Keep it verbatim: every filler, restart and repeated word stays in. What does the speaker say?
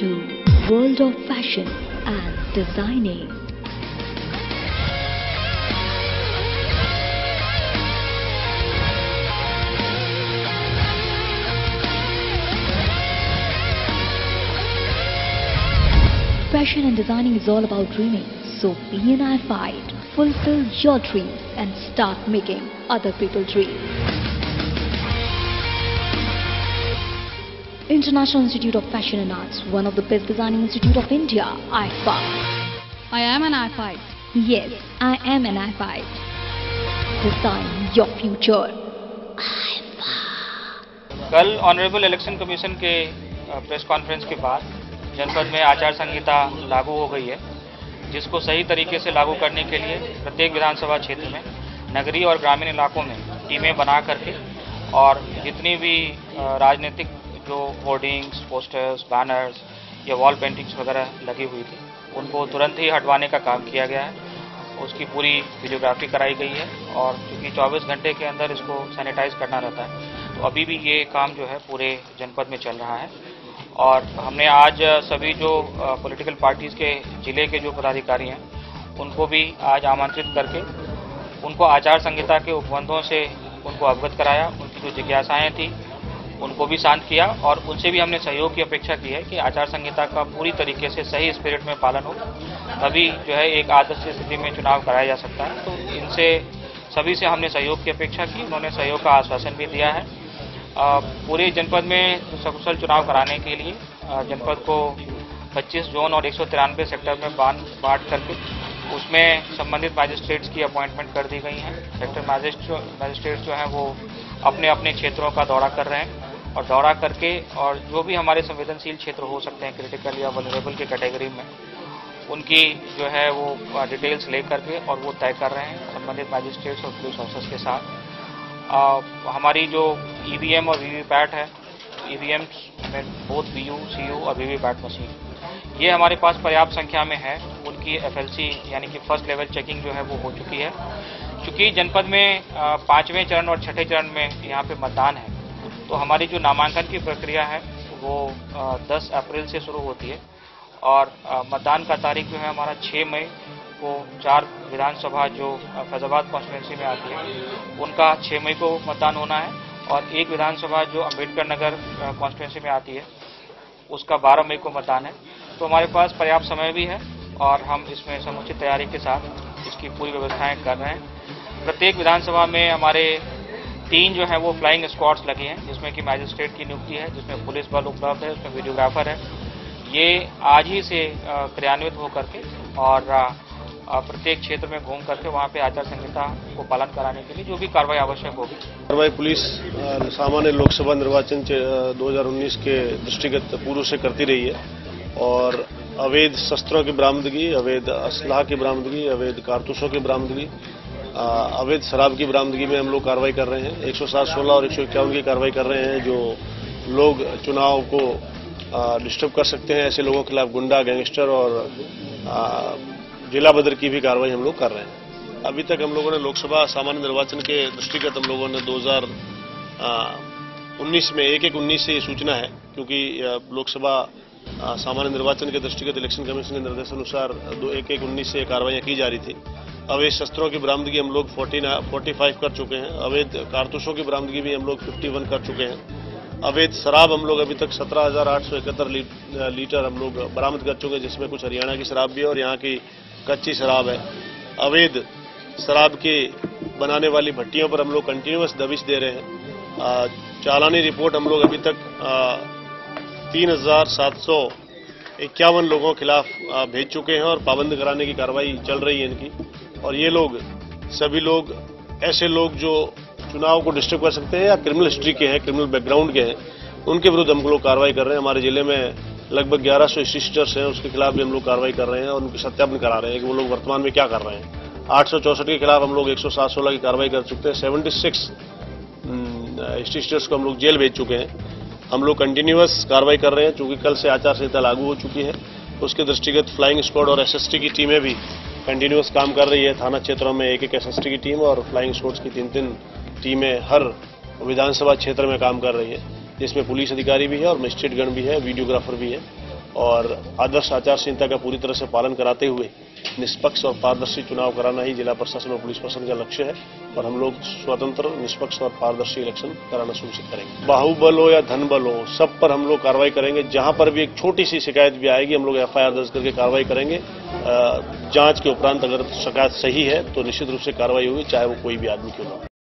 to World of Fashion and Designing. Fashion and designing is all about dreaming, so be an I fight, fulfill your dreams and start making other people dream. International Institute of Fashion and Arts, one of the best designing institute of India, I F A. I am an I F I. Yes, I am an I F I. Design your future. I F A. कल honourable election commission के press conference के बाद जनपद में आचार संहिता लागू हो गई है, जिसको सही तरीके से लागू करने के लिए प्रत्येक विधानसभा क्षेत्र में नगरीय और ग्रामीण इलाकों में टीमें बना करके और जितनी भी राजनीतिक जो होर्डिंग्स, पोस्टर्स, बैनर्स या वॉल पेंटिंग्स वगैरह लगी हुई थी, उनको तुरंत ही हटवाने का काम किया गया है। उसकी पूरी वीडियोग्राफी कराई गई है और क्योंकि चौबीस घंटे के अंदर इसको सैनिटाइज करना रहता है, तो अभी भी ये काम जो है पूरे जनपद में चल रहा है। और हमने आज सभी जो पॉलिटिकल पार्टीज़ के ज़िले के जो पदाधिकारी हैं, उनको भी आज आमंत्रित करके उनको आचार संहिता के उपबंधों से उनको अवगत कराया, उनकी जो जिज्ञासाएँ थी उनको भी शांत किया और उनसे भी हमने सहयोग की अपेक्षा की है कि आचार संहिता का पूरी तरीके से सही स्पिरिट में पालन हो, तभी जो है एक आदर्श स्थिति में चुनाव कराया जा सकता है। तो इनसे सभी से हमने सहयोग की अपेक्षा की, उन्होंने सहयोग का आश्वासन भी दिया है। पूरे जनपद में सकुशल चुनाव कराने के लिए जनपद को पच्चीस जोन और एक सौ तिरानवे सेक्टर में बांट बांट करके उसमें संबंधित मैजिस्ट्रेट्स की अपॉइंटमेंट कर दी गई हैं। सेक्टर मैजिस्ट्रेट्स जो हैं वो अपने अपने क्षेत्रों का दौरा कर रहे हैं और दौरा करके और जो भी हमारे संवेदनशील क्षेत्र हो सकते हैं क्रिटिकल या वल्नरेबल की कैटेगरी में, उनकी जो है वो डिटेल्स ले करके और वो तय कर रहे हैं संबंधित मैजिस्ट्रेट्स और पुलिस ऑफिसर्स के साथ। आ, हमारी जो ईवीएम और वीवीपैट है, ईवीएम में बोथ वीयू, सीयू और वीवीपैट मशीन, ये हमारे पास पर्याप्त संख्या में है। उनकी एफएलसी यानी कि फर्स्ट लेवल चेकिंग जो है वो हो चुकी है। चूँकि जनपद में पाँचवें चरण और छठे चरण में यहाँ पे मतदान है, तो हमारी जो नामांकन की प्रक्रिया है वो दस अप्रैल से शुरू होती है और मतदान का तारीख जो है हमारा छः मई को चार विधानसभा जो फैजाबाद कॉन्स्टिट्यूंसी में आती है उनका छः मई को मतदान होना है और एक विधानसभा जो अम्बेडकर नगर कॉन्स्टिट्यूंसी में आती है उसका बारह मई को मतदान है। तो हमारे पास पर्याप्त समय भी है और हम इसमें समुचित तैयारी के साथ इसकी पूरी व्यवस्थाएं कर रहे हैं। प्रत्येक विधानसभा में हमारे तीन जो है वो फ्लाइंग स्क्वाड्स लगे हैं, जिसमें कि मैजिस्ट्रेट की नियुक्ति है, जिसमें पुलिस बल उपलब्ध है, उसमें वीडियोग्राफर है। ये आज ही से क्रियान्वित होकर के और प्रत्येक क्षेत्र में घूम करके वहाँ पे आचार संहिता को पालन कराने के लिए जो भी कार्रवाई आवश्यक होगी। कार्रवाई पुलिस सामान्य लोकसभा निर्वाचन दो हज़ार उन्नीस के दृष्टिगत पूर्व से करती रही है और अवैध शस्त्रों की बरामदगी, अवैध असलाह की बरामदगी, अवैध कारतूसों की बरामदगी, अवैध शराब की बरामदगी में हम लोग कार्रवाई कर रहे हैं। एक सौ सात सोलह और एक सौ इक्यावन की कार्रवाई कर रहे हैं। जो लोग चुनाव को डिस्टर्ब कर सकते हैं, ऐसे लोगों के खिलाफ गुंडा, गैंगस्टर और जिला बदर की भी कार्रवाई हम लोग कर रहे हैं। अभी तक हम लोगों ने लोकसभा सामान्य निर्वाचन के दृष्टिगत हम लोगों ने दो हज़ार उन्नीस में एक एक उन्नीस से ये सूचना है, क्योंकि लोकसभा सामान्य निर्वाचन के दृष्टिगत इलेक्शन कमीशन के निर्देशानुसार दो एक एक उन्नीस से कार्रवाइयाँ की जा रही थी। अवैध शस्त्रों की बरामदगी हम लोग पैंतालीस कर चुके हैं। अवैध कारतूसों की बरामदगी भी हम लोग इक्यावन कर चुके हैं। अवैध शराब हम लोग अभी तक सत्रह हजार आठ सौ इकहत्तर लीटर हम लोग बरामद कर चुके हैं, जिसमें कुछ हरियाणा की शराब भी है और यहाँ की कच्ची शराब है। अवैध शराब के बनाने वाली भट्टियों पर हम लोग कंटिन्यूअस दबिश दे रहे हैं। चालानी रिपोर्ट हम लोग अभी तक तीन हजार सात सौ इक्यावन लोगों के खिलाफ भेज चुके हैं और पाबंद कराने की कार्रवाई चल रही है इनकी। और ये लोग सभी लोग ऐसे लोग जो चुनाव को डिस्टर्ब कर सकते हैं या क्रिमिनल हिस्ट्री के हैं, क्रिमिनल बैकग्राउंड के हैं, उनके विरुद्ध हम लोग कार्रवाई कर रहे हैं। हमारे जिले में लगभग ग्यारह सौ स्टिस्टर्स हैं, उसके खिलाफ भी हम लोग कार्रवाई कर रहे हैं और उनकी सत्यापन करा रहे हैं कि वो लोग वर्तमान में क्या कर रहे हैं। आठ सौ चौसठ के खिलाफ हम लोग एक सौ सात सोलह की कार्रवाई कर चुके हैं। सेवेंटी सिक्स स्टिस्टर्स को हम लोग जेल भेज चुके हैं। हम लोग कंटिन्यूअस कार्रवाई कर रहे हैं, चूंकि कल से आचार संहिता लागू हो चुकी है। उसके दृष्टिगत फ्लाइंग स्क्वाड और एसएसटी की टीमें भी कंटिन्यूअस काम कर रही है। थाना क्षेत्रों में एक एक एसएसटी की टीम और फ्लाइंग स्क्वाड्स की तीन तीन टीमें हर विधानसभा क्षेत्र में काम कर रही है, जिसमें पुलिस अधिकारी भी है और मजिस्ट्रेटगण भी है, वीडियोग्राफर भी है। और आदर्श आचार संहिता का पूरी तरह से पालन कराते हुए निष्पक्ष और पारदर्शी चुनाव कराना ही जिला प्रशासन और पुलिस प्रशासन का लक्ष्य है और हम लोग स्वतंत्र, निष्पक्ष और पारदर्शी इलेक्शन कराना सुनिश्चित करेंगे। बाहुबल हो या धनबल हो, सब पर हम लोग कार्रवाई करेंगे। जहां पर भी एक छोटी सी शिकायत भी आएगी हम लोग एफ आई आर दर्ज करके कार्रवाई करेंगे। जांच के उपरांत अगर शिकायत सही है तो निश्चित रूप से कार्रवाई होगी, चाहे वो कोई भी आदमी क्यों ना हो।